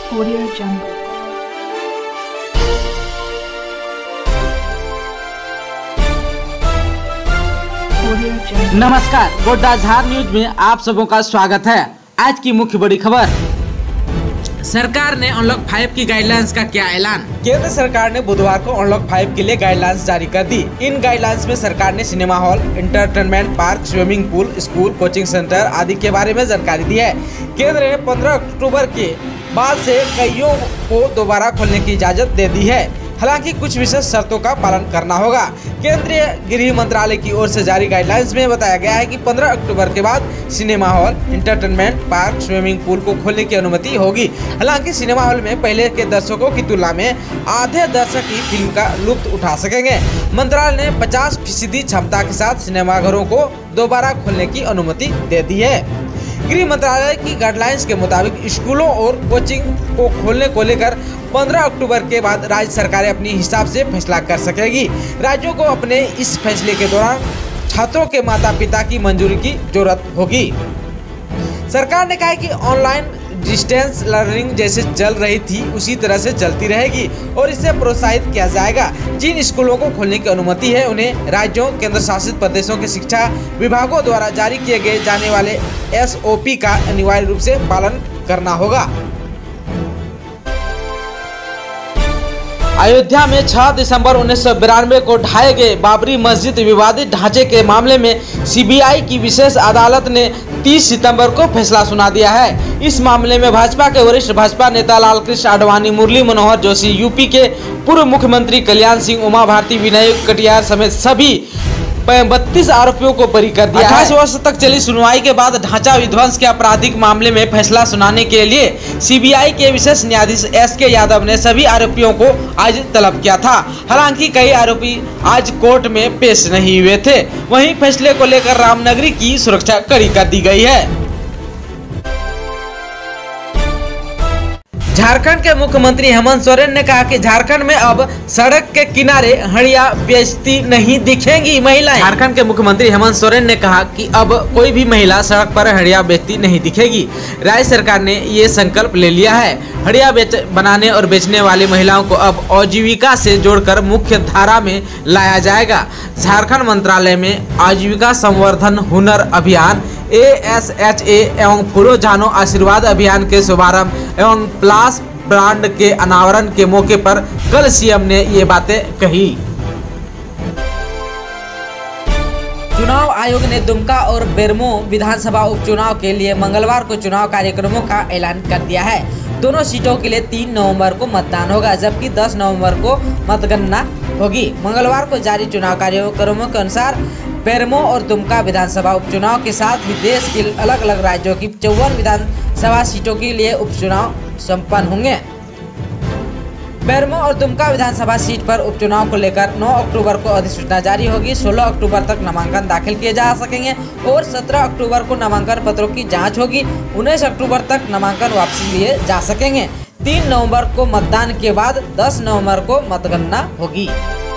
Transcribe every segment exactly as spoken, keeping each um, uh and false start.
Audio Jungle. Audio Jungle. नमस्कार, गोड्डा झार news में आप सबों का स्वागत है। आज की मुख्य बड़ी खबर, सरकार ने अनलॉक फाइव की गाइडलाइंस का किया ऐलान। केंद्र सरकार ने बुधवार को अनलॉक फाइव के लिए गाइडलाइंस जारी कर दी। इन गाइडलाइंस में सरकार ने cinema hall, entertainment park, swimming pool, school, coaching centre आदि के बारे में जानकारी दी है। केंद्र ने पंद्रह अक्टूबर के बाद से कईयों को दोबारा खोलने की इजाजत दे दी है। हालांकि कुछ विशेष शर्तों का पालन करना होगा। केंद्रीय गृह मंत्रालय की ओर से जारी गाइडलाइंस में बताया गया है कि पंद्रह अक्टूबर के बाद cinema hall, entertainment park, swimming pool को खोलने की अनुमति होगी। हालांकि सिनेमा हॉल में पहले के दर्शकों की तुलना में आधे दर्शक ही फिल्म का लुत्फ उठा सकेंगे। मंत्रालय ने पचास फीसदी क्षमता के साथ सिनेमाघरों को दोबारा खोलने की अनुमति दे दी है। गृह मंत्रालय की गाइडलाइंस के मुताबिक स्कूलों और कोचिंग को खोलने को लेकर पंद्रह अक्टूबर के बाद राज्य सरकारें अपनी हिसाब से फैसला कर सकेगी। राज्यों को अपने इस फैसले के दौरान छात्रों के माता पिता की मंजूरी की जरूरत होगी। सरकार ने कहा है कि ऑनलाइन डिस्टेंस लर्निंग जैसे चल रही थी उसी तरह से चलती रहेगी और इसे प्रोत्साहित किया जाएगा। जिन स्कूलों को खोलने की अनुमति है उन्हें राज्यों, केंद्र शासित प्रदेशों के शिक्षा विभागों द्वारा जारी किए गए जाने वाले एस ओ पी का अनिवार्य रूप से पालन करना होगा। अयोध्या में छह दिसंबर उन्नीस सौ बिरानवे को ढाए गए बाबरी मस्जिद विवादित ढांचे के मामले में सी बी आई की विशेष अदालत ने तीस सितंबर को फैसला सुना दिया है। इस मामले में भाजपा के वरिष्ठ भाजपा नेता लालकृष्ण आडवाणी, मुरली मनोहर जोशी, यूपी के पूर्व मुख्यमंत्री कल्याण सिंह, उमा भारती, विनय कटियार समेत सभी बत्तीस आरोपियों को बरी कर दिया। अट्ठाईस वर्ष तक चली सुनवाई के बाद ढांचा विध्वंस के आपराधिक मामले में फैसला सुनाने के लिए सी बी आई के विशेष न्यायाधीश एस के यादव ने सभी आरोपियों को आज तलब किया था। हालांकि कई आरोपी आज कोर्ट में पेश नहीं हुए थे। वहीं फैसले को लेकर रामनगरी की सुरक्षा कड़ी कर दी गई है। झारखंड के मुख्यमंत्री हेमंत सोरेन ने कहा कि झारखंड में अब सड़क के किनारे हड़िया बेचती नहीं दिखेंगी महिलाएं। झारखंड के मुख्यमंत्री हेमंत सोरेन ने कहा कि अब कोई भी महिला सड़क पर हड़िया बेचती नहीं दिखेगी। राज्य सरकार ने ये संकल्प ले लिया है। हड़िया बेच बनाने और बेचने वाली महिलाओं को अब आजीविका से जोड़कर मुख्य धारा में लाया जाएगा। झारखंड मंत्रालय में आजीविका संवर्धन हुनर अभियान ए एस एच ए एवं फूलो जानो आशीर्वाद अभियान के शुभारंभ एवं प्लास ब्रांड के अनावरण के मौके पर कल सी एम ने ये बातें कही। चुनाव आयोग ने दुमका और बेरमो विधानसभा उपचुनाव के लिए मंगलवार को चुनाव कार्यक्रमों का ऐलान कर दिया है। दोनों सीटों के लिए तीन नवंबर को मतदान होगा, जबकि दस नवंबर को मतगणना होगी। मंगलवार को जारी चुनाव कार्यक्रमों के अनुसार बेरमो और दुमका विधानसभा उपचुनाव के साथ ही देश के अलग अलग राज्यों की चौवन विधानसभा सीटों के लिए उपचुनाव संपन्न होंगे। बेरमो और दुमका विधानसभा सीट पर उपचुनाव को लेकर नौ अक्टूबर को अधिसूचना जारी होगी। सोलह अक्टूबर तक नामांकन दाखिल किए जा सकेंगे और सत्रह अक्टूबर को नामांकन पत्रों की जांच होगी। उन्नीस अक्टूबर तक नामांकन वापसी लिए जा सकेंगे। तीन नवंबर को मतदान के बाद दस नवंबर को मतगणना होगी।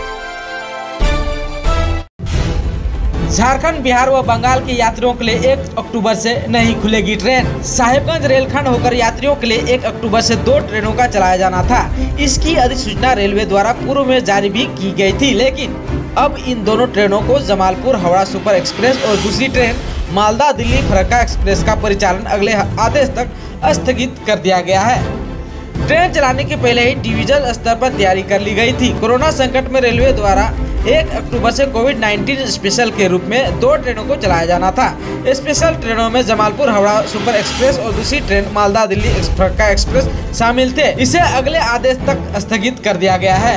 झारखंड, बिहार व बंगाल के यात्रियों के लिए एक अक्टूबर से नहीं खुलेगी ट्रेन। साहिबगंज रेलखंड होकर यात्रियों के लिए एक अक्टूबर से दो ट्रेनों का चलाया जाना था। इसकी अधिसूचना रेलवे द्वारा पूर्व में जारी भी की गई थी, लेकिन अब इन दोनों ट्रेनों को जमालपुर हावड़ा सुपर एक्सप्रेस और दूसरी ट्रेन मालदा दिल्ली फरक्का एक्सप्रेस का परिचालन अगले आदेश तक स्थगित कर दिया गया है। ट्रेन चलाने के पहले ही डिवीजन स्तर पर तैयारी कर ली गई थी। कोरोना संकट में रेलवे द्वारा एक अक्टूबर से कोविड उन्नीस स्पेशल के रूप में दो ट्रेनों को चलाया जाना था। स्पेशल ट्रेनों में जमालपुर हावड़ा सुपर एक्सप्रेस और दूसरी ट्रेन मालदा दिल्ली फरक्का एक्सप्रेस शामिल थे। इसे अगले आदेश तक स्थगित कर दिया गया है।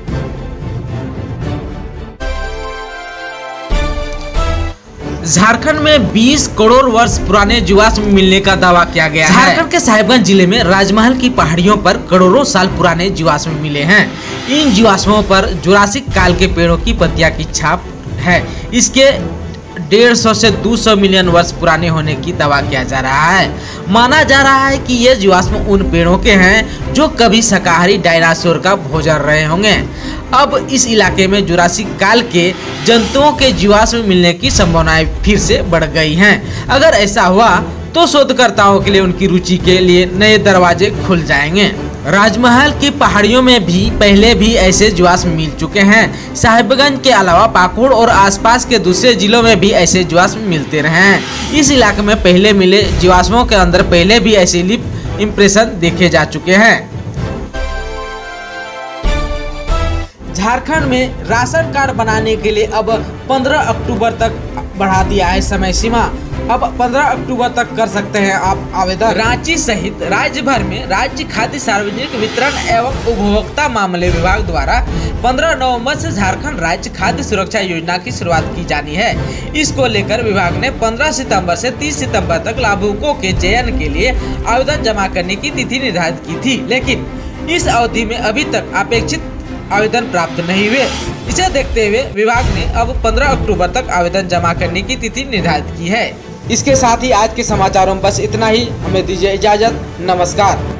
झारखंड में बीस करोड़ वर्ष पुराने जीवाश्म मिलने का दावा किया गया है। झारखंड के साहिबगंज जिले में राजमहल की पहाड़ियों पर करोड़ों साल पुराने जीवाश्म मिले हैं। इन जीवाश्मों पर जुरासिक काल के पेड़ों की पत्तियां की छाप है। इसके डेढ़ सौ से दो सौ मिलियन वर्ष पुराने होने की दावा किया जा रहा है। माना जा रहा है कि ये जीवाश्म उन पेड़ों के हैं जो कभी शाकाहारी डायनासोर का भोजन रहे होंगे। अब इस इलाके में जुरासिक काल के जंतुओं के जीवाश्म मिलने की संभावनाएं फिर से बढ़ गई हैं। अगर ऐसा हुआ तो शोधकर्ताओं के लिए उनकी रुचि के लिए नए दरवाजे खुल जाएंगे। राजमहल की पहाड़ियों में भी पहले भी ऐसे जीवाश्म मिल चुके हैं। साहिबगंज के अलावा पाकुड़ और आसपास के दूसरे जिलों में भी ऐसे जीवाश्म मिलते रहे हैं। इस इलाके में पहले मिले जीवाश्मों के अंदर पहले भी ऐसे लिप इम्प्रेशन देखे जा चुके हैं। झारखंड में राशन कार्ड बनाने के लिए अब पंद्रह अक्टूबर तक बढ़ा दिया है समय सीमा। अब पंद्रह अक्टूबर तक कर सकते हैं आप आवेदन। रांची सहित राज्य भर में राज्य खाद्य सार्वजनिक वितरण एवं उपभोक्ता मामले विभाग द्वारा पंद्रह नवंबर से झारखंड राज्य खाद्य सुरक्षा योजना की शुरुआत की जानी है। इसको लेकर विभाग ने पंद्रह सितंबर से तीस सितंबर तक लाभुकों के चयन के लिए आवेदन जमा करने की तिथि निर्धारित की थी, लेकिन इस अवधि में अभी तक अपेक्षित आवेदन प्राप्त नहीं हुए। इसे देखते हुए विभाग ने अब पंद्रह अक्टूबर तक आवेदन जमा करने की तिथि निर्धारित की है। इसके साथ ही आज के समाचारों में बस इतना ही। हमें दीजिए इजाजत। नमस्कार।